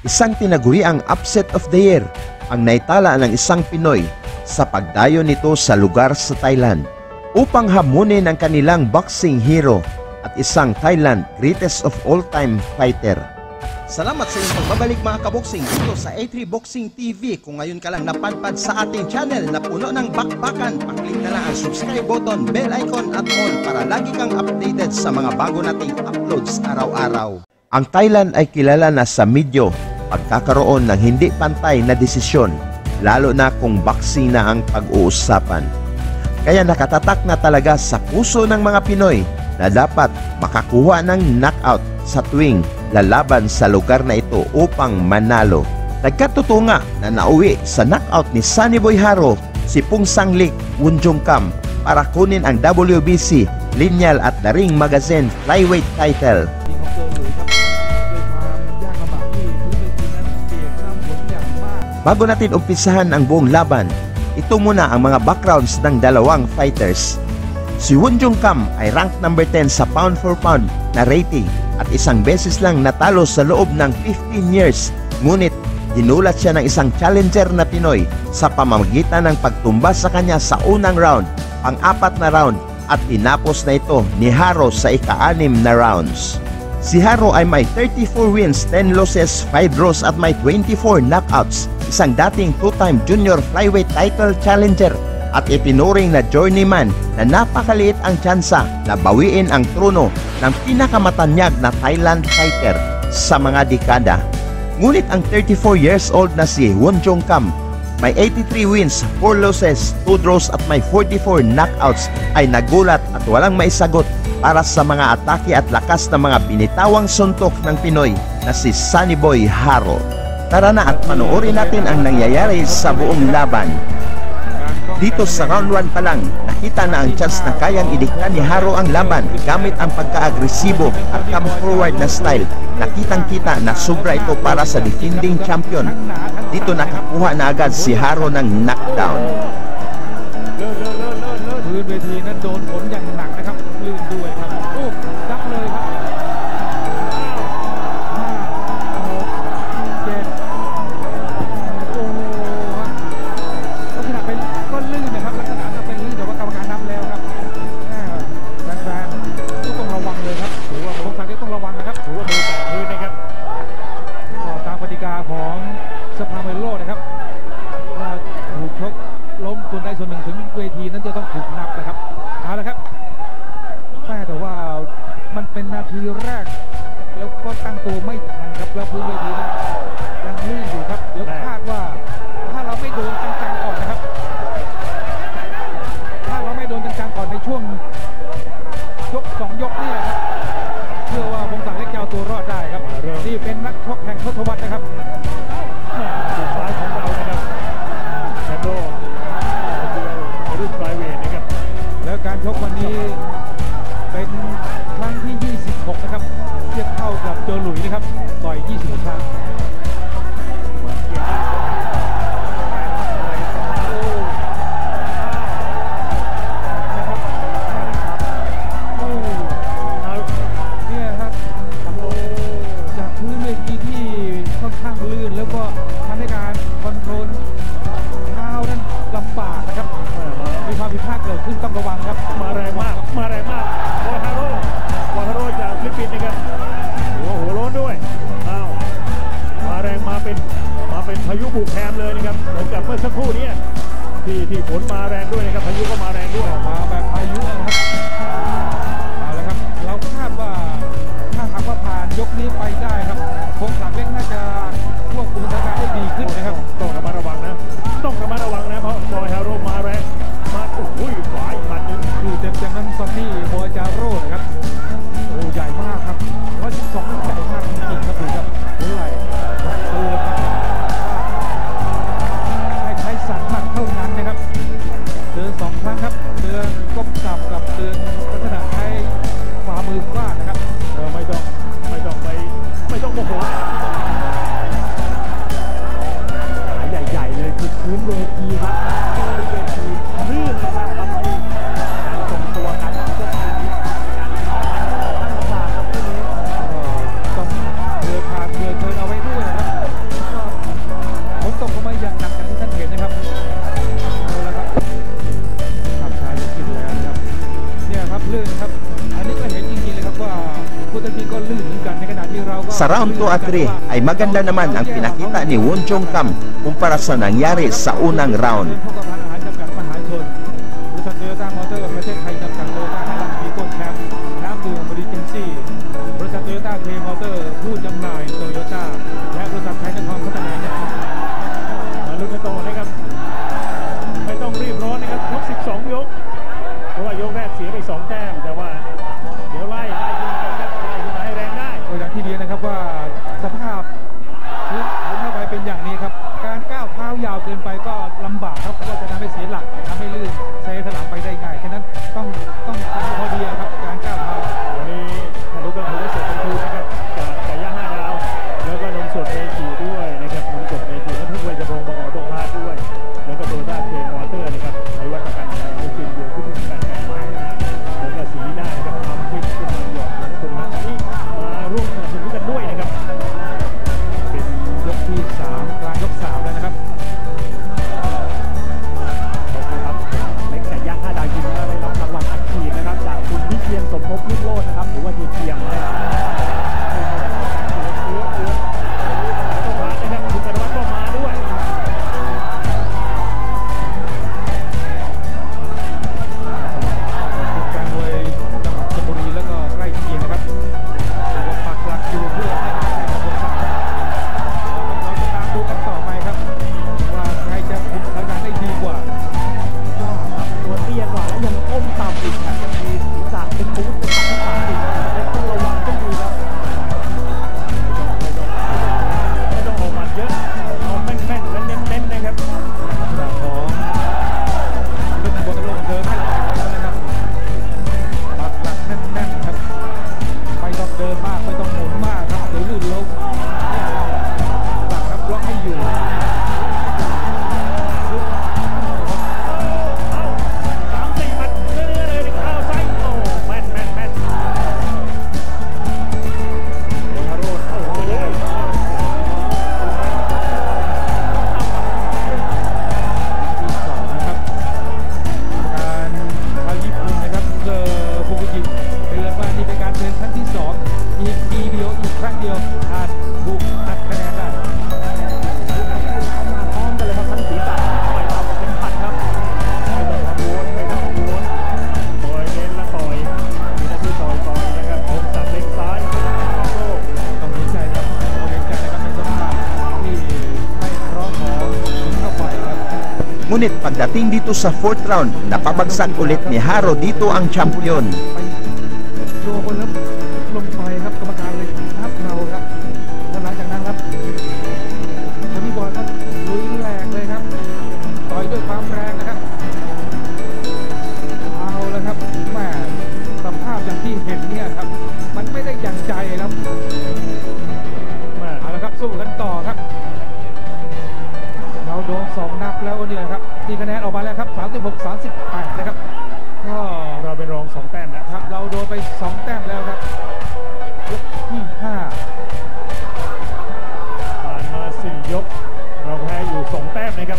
isang tinaguriang upset of the year ang naitala ng isang Pinoy sa pagdayo nito sa lugar sa Thailand upang hamunin ang kanilang boxing hero at isang Thailand greatest of all-time fighter. Salamat sa inyong pagbabalik mga kaboksing dito sa A3 Boxing TV. Kung ngayon ka lang napadpad sa ating channel na puno ng bakbakan, paklik na lang ang subscribe button, bell icon at all para lagi kang updated sa mga bago nating uploads araw-araw. Ang Thailand ay kilala na sa medyo pagkakaroon ng hindi pantay na desisyon, lalo na kung boxing na ang pag-uusapan. Kaya nakatatak na talaga sa puso ng mga Pinoy na dapat makakuha ng knockout sa tuwing lalaban sa lugar na ito upang manalo. Nagkatotoo nga na nauwi sa knockout ni Sunny Boy Haro si Pungsang Lik Wonjongkam para kunin ang WBC Lineal at The Ring Magazine Flyweight title. Bago natin umpisahan ang buong laban, ito muna ang mga backgrounds ng dalawang fighters. Si Wonjongkam ay ranked number 10 sa pound for pound na rating at isang beses lang natalo sa loob ng 15 years. Ngunit dinulat siya ng isang challenger na Pinoy sa pamamagitan ng pagtumba sa kanya sa unang round, pang-apat na round at tinapos na ito ni Haro sa ika-6 na rounds. Si Haro ay may 34 wins, 10 losses, 5 draws at may 24 knockouts. Isang dating two-time junior flyweight title challenger at itinuring na journeyman na napakaliit ang tsansa na bawiin ang trono ng pinakamatanyag na Thailand fighter sa mga dekada. Ngunit ang 34 years old na si Wonjongkam may 83 wins, 4 losses, 2 draws at may 44 knockouts ay nagulat at walang maisagot para sa mga atake at lakas ng mga binitawang suntok ng Pinoy na si Sunny Boy Haro. Tara na at panoorin natin ang nangyayari sa buong laban. Dito sa round 1 pa lang, nakita na ang chance na kayang idikta ni Haro ang laban gamit ang pagka-agresibo at come forward na style. Nakitang-kita na sobra ito para sa defending champion. Dito nakakuha na agad si Haro ng knockdown. พื้นเวทีนั้นโดนผลอย่างหนักนะครับลื่นด้วยครับโอ้ดับเลยครับของสภาเมโลนะครับว่าถูกชกล้มส่วนใดส่วนหนึ่งถึงเวทีนั้นจะต้องถูกนับนะครับเอาละครับแต่ว่ามันเป็นนาทีแรกแล้วก็ตั้งตัวไม่ทันครับแล้วพื้นเวทีนั้นยังลื่นอยู่ครับแล้วคาดว่าถ้าเราไม่โดนจังๆก่อนนะครับถ้าเราไม่โดนจังๆก่อนในช่วงยก2 ยกนี่ครับเชื่อว่าพงศักดิ์เล็กจะเอาตัวรอดได้ครับนี่เป็นนักชกแห่งทศวรรษนะครับสุดท้ายของเรานะครับแชมป์โลกรุ่นไฟเวทนะครับแล้วการชกวันนี้เป็นครั้งที่26นะครับเทียบเท่ากับโจหลุยนะครับต่อย26 ครั้งลื่นแล้วก็ทำให้การคอนโทรลเท้านั้นลำบากนะครับมีความผิดพลาดเกิดขึ้นต้องระวังครับมาแรงมากวาฮาโร่จากฟิลิปปินส์นะครับหัวโล้นด้วยมาแรงมาเป็นพายุบุกแพมเลยนะครับเหมือนกับเมื่อสักครู่นี้ที่ฝนมาแรงด้วยนะครับพายุก็มาแรงด้วยมาแบบพายุนะครับเอาละครับเราคาดว่าถ้าหากว่าผ่านยกนี้ไปได้ครับพงศักดิ์เล็กน่าจะควบคุมสถานการณ์ได้ดีขึ้นนะครับต้องระมัดระวังนะเพราะบอยฮาโร่มาแรงมาโอ้ยขวาอีกหมัดนึงคือเต็มนั้นซอนนี่บอยจาโร่นะครับโอ้ใหญ่มากครับ112ใหญ่มากจริงๆครับดูครับหัวไหล่เตือนให้ใช้สันหมัดเท่านั้นนะครับเตือน2 ครั้งครับเตือนก้มต่ำกับเตือนลักษณะใช้ฝ่ามือฟาดนะครับไม่ต้องโมโห Sa round 2 at 3 ay maganda naman ang pinakita ni Won Jong Kam kumpara sa nangyari sa unang round. พกภัณฑ์อาหารจำกัดมหาชนบริษัทโตโยต้ามอเตอร์ประเทศไทยจำกัดโตโยต้าไฮลักซ์พีโก้แชมป์น้ำดื่มบริจินซี่บริษัทโตโยต้าเคมอเตอร์ผู้จำหน่ายโตโยต้าและบริษัทไทยนครพัฒนามาลุ้นกันต่อนะครับไม่ต้องรีบร้อนนะครับทุก12 ยกเพราะว่ายกแรกเสียไป2 แต้มแต่ว่าเดี๋ยวไล่ขึ้นมาครับไล่ขึ้นมาให้แรงได้ตัวอย่างที่ดีนะครับว่าสภาพพื้นเข้าไปเป็นอย่างนี้ครับการก้าวเท้ายาวเกินไปก็ลำบากครับเพราะว่าจะทำให้เสียหลักทำให้ลื่นเซถลำไปได้ง่ายฉะนั้นต้องทำพอดีครับการก้าวเท้าวันนี้ทะลุกันถือว่าเสร็จเป็นทูนะครับจากไก่ย่าง5 ดาวแล้วก็นมสดเอจีด้วยนะครับนมสดเอจีและทุกวัยจะลงประกอบตรงพาร์ทด้วยแล้วก็โตโยต้าเคมอเตอร์นะครับในวัตกรรมการเป็นสิ่งเดียวที่เป็นการแข่งขันแล้วก็สีหน้านะครับทำคลิปขึ้นมาหยอดแล้วก็ตรงนั้นนี้มาร่วมสนับสนุนกันด้วยนะครับเป็นยกที่3กลางยก3แล้วนะครับเล็กไก่ย่าง5 ดาวยิมได้รับรางวัลอัดฉีดนะครับจากคุณวิเชียรสมภพรุ่งโรจน์นะครับหรือว่าเฮียเกียงนะครับต้องมานะครับคุณกรวัตรก็มาด้วยการมวยจังหวัดชลบุรีแล้วก็ใกล้เคียงนะครับปักหลักอยู่เพื่อให้กำลังใจกับคนสั่งเราจะตามดูกันต่อไปครับว่าใครจะคุมทางด้านได้ดีกว่าตัวเตี้ยกว่าแล้วยังก้มต่ำอีกนะยังมีศีรษะเป็นบู๊เป็นตัดที่ขาอีกและต้องระวังต้องดูครับไม่ต้องออกหมัดเยอะเอาแม่นๆและเน้นๆนะครับจากของลูกบอลลงเดินให้แล้วนะครับปักหลักแน่นๆครับไม่ต้องเดินมากไม่ต้องหมุนมากครับหรือลื่นล้มหลักครับล็อกให้อยู่3-4 หมัดเรื่อยๆเลยเข้าไซส์โอ้แม่นโอทาโร่โอ้โหที่2นะครับการทางญี่ปุ่นนะครับฟุกุจิเตือนว่านี่เป็นการเตือนครั้งที่2อีกทีเดียวอีกครั้งเดียวอาจบุกตัดคะแนนได้เข้ามาพร้อมกันเลยครับทั้งศีรษะต่อยต่ำเป็นพันครับไม่ต้องกังวลต่อยเน้นและต่อยมีหน้าที่ต่อยนะครับผมสับเล็กซ้ายโต้ต้องเห็นใจครับต้องเห็นใจนะครับในสภาพที่ไม่พร้อมของเข้าไปครับ Ngunit pagdating dito sa 4th round, napabagsak ulit ni Haro dito ang champion. ไปโดนคนแล้วลงไปครับกรรมการเลยนับเราครับแล้วหลังจากนั้นครับคนที่บอลครับลุยแรงเลยครับต่อยด้วยความแรงนะครับเอาแล้วครับแม่สภาพอย่างที่เห็นเนี่ยครับมันไม่ได้อย่างใจครับเอาละครับสู้กันต่อครับเราโดน2 นับแล้วเนี่ยครับที่คะแนนออกมาแล้วครับ36-38นะครับก็เราเป็นรอง2 แต้มนะครับเราโดนไป2 แต้มแล้วครับยกที่5ผ่านมา4 ยกเราแพ้อยู่2 แต้มนะครับ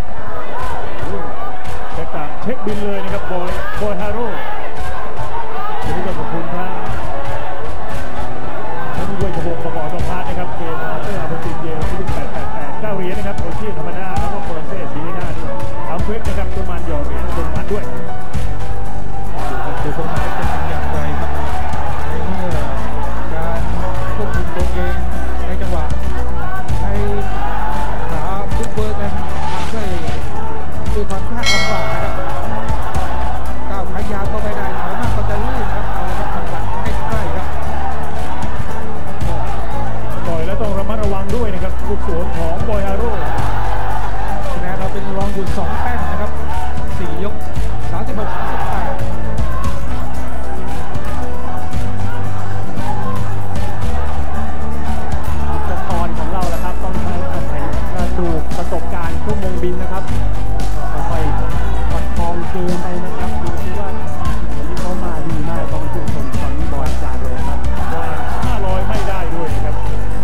เช็คบินเลยนะครับบอยฮาโร่นี่ก็ขอบคุณทั้งด้วยกระบอกประกอบตรงพาร์ทนะครับเกมมอเตอร์อาร์ติเจที่เป็น888 9 เหรียญนะครับโอชิธรรมดาแล้วก็โครเซ่สีหน้าด้วยเอาเควสนะครับตัวมันหยอดเหรียญตัวมันด้วยดูคนมาเป็นอย่างไรครับในเมื่อการควบคุมตัวเองในจังหวะในขาฟุตเวิร์กนั้นทำด้วยความยากลำบากนะครับก้าวขายาวก็ไม่ได้หน่อยมากก็จะลื่นครับเอาละครับทำหลักให้ใกล้ครับต่อยแล้วต้องระมัดระวังด้วยนะครับลูกสวนของบอยฮาโร่คะแนนเราเป็นรองอยู่2 แต้มนะครับ4 ยก36-38ตอนของเราแล้วครับต้องใช้อาศัยกระดูกประสบการณ์ชั่วโมงบินนะครับค่อยๆประคองเกมไปนะครับดูที่ว่าวันนี้เขามาดีมากต้องชื่นชมตอนนี้บอยจาเลยครับ500ไม่ได้ด้วยนะครับ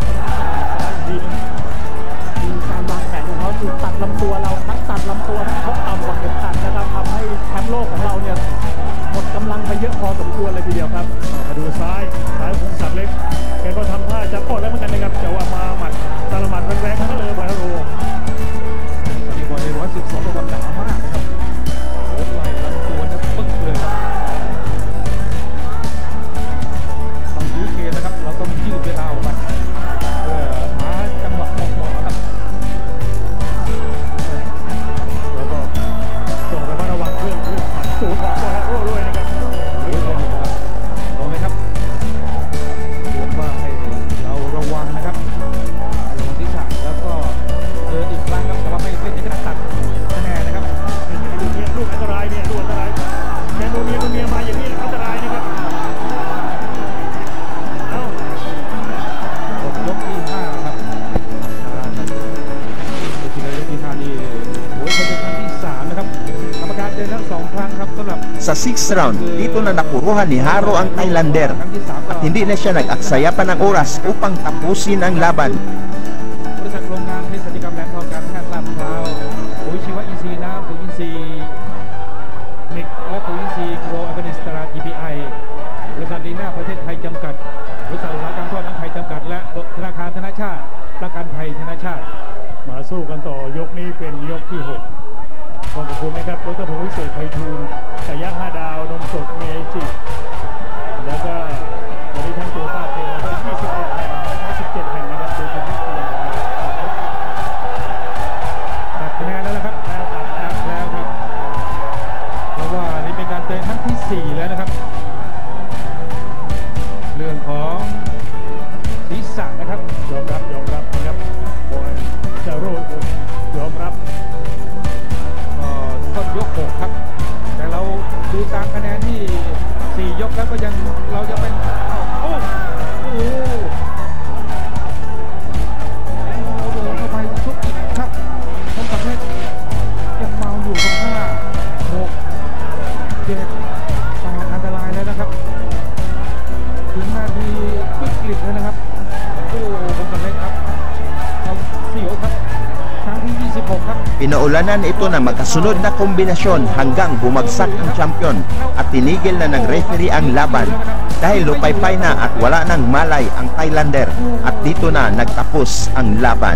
มีการวางแผนของเขาคือตัดลำตัวเราทั้งตัดลำตัวทั้งชกต่ำกว่าเข็มขัดนะครับทำให้แชมป์โลกของเราเนี่ยหมดกำลังไปเยอะพอสมควรเลยทีเดียวครับมาดูซ้ายของสัตว์เล็กแกก็ทำท่าจะกดแล้วมัน Sa 6th round, dito na nakuruhan ni Haro ang Thailander at hindi na siya nag-aksaya pa ng oras upang tapusin ang laban. บริษัทโรงงานเภสัชกรรมแหลมทองการแพทย์ลาดพร้าวปุ๋ยชีวอินทรีย์น้ำปุ๋ยอินทรีย์มิกและปุ๋ยอินทรีย์โกรออร์แกนิสตรา GPI บริษัทลีน่าประเทศไทยจำกัดบริษัทอุตสาหกรรมทั่วทั้งไทยจำกัดและธนาคารธนชาติประกันภัยธนชาติมาสู้กันต่อยกนี้เป็นยกที่6ขอบคุณนะครับดรพงษ์วิเศษไพฑูรย์ไก่ย่าง5 ดาวนมสดเมจิแล้วก็วันนี้ทั้งตัวป้าเทมาได้21 แห่ง17 แห่งนะครับโดยคุณวิเศษตัดคะแนนแล้วนะครับตัดแล้วครับเพราะว่านี่เป็นการเตือนครั้งที่4แล้วนะครับเรื่องของศีรษะนะครับยอมรับนะครับบอยจาโร่ยอมรับต้นยก6ครับแต่เราดูตามคะแนนที่4ยกแล้วก็ยังเราจะเป็นโอ้โดนเข้าไปชุกอีกครับคมสักเล็กยังเมาอยู่ตรง5 6 7 8อันตรายแล้วนะครับถึงนาทีวิกฤตแล้วนะครับโอ้คมสักเล็กครับเอาเสียวครับครั้งที่26ครับ Pinaulanan ito ng magkasunod na kombinasyon hanggang bumagsak ang champion at tinigil na ng referee ang laban dahil lupaypay na at wala nang malay ang Thailander at dito na nagtapos ang laban.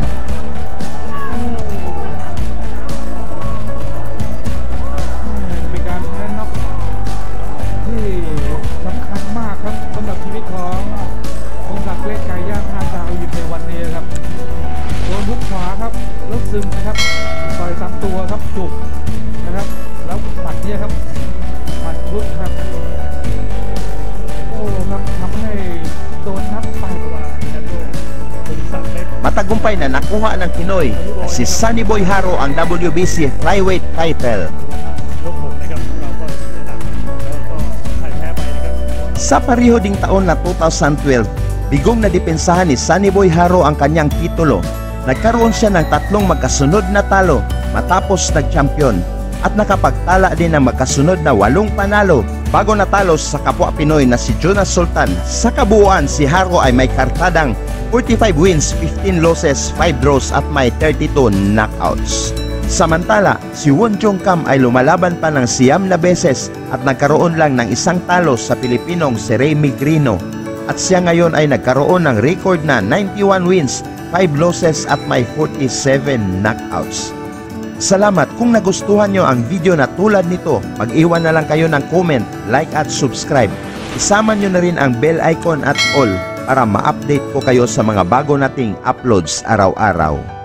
เป็นการแพ้น็อกที่สำคัญมากครับสำหรับชีวิตของคงศักดิ์เล็กไก่ย่าง5 ดาวอยู่ในวันนี้ครับโดนหุกขวาครับแล้วซึมนะครับต่อยซ้ำตัวครับจุกนะครับแล้วหมัดเนี่ยครับหมัดชุดครับโอ้ครับทำให้โดนนับไปกว่าเป็นสักเล็ก Matagumpay na nakuha ng Pinoy na si Sunny Boy Haro ang WBC Flyweight title. ยก6นะครับเราก็ชนะแล้วก็พ่ายแพ้ไปนะครับ Sa pareho ding taon na 2012, bigong na depensahan ni Sunny Boy Haro ang kanyang titulo. Nagkaroon siya ng 3 magkasunod na talo matapos nag-champion at nakapagtala din ng magkasunod na 8 panalo bago natalo sa kapwa Pinoy na si Jonas Sultan. Sa kabuuan, si Haro ay may kartadang 45 wins, 15 losses, 5 draws at may 32 knockouts. Samantala, si Wonjong Kam ay lumalaban pa ng 9 na beses at nagkaroon lang ng 1 talo sa Pilipinong si Remy Grino. At siya ngayon ay nagkaroon ng record na 91 wins, 5 losses at may 47 knockouts. Salamat kung nagustuhan nyo ang video na tulad nito. Mag-iwan na lang kayo ng comment, like at subscribe. Isama nyo na rin ang bell icon at all para ma-update ko kayo sa mga bago nating uploads araw-araw.